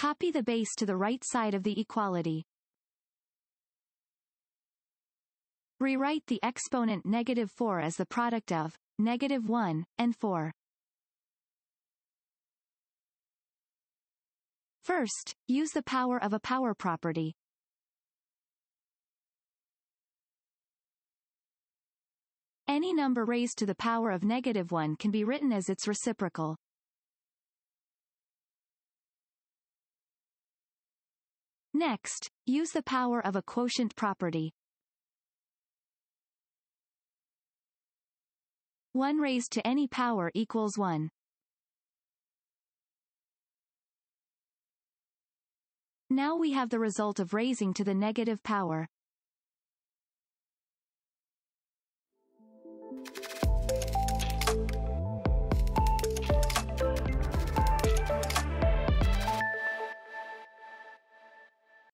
Copy the base to the right side of the equality. Rewrite the exponent -4 as the product of -1 and 4. First, use the power of a power property. Any number raised to the power of -1 can be written as its reciprocal. Next, use the power of a quotient property. 1 raised to any power equals 1. Now we have the result of raising to the negative power.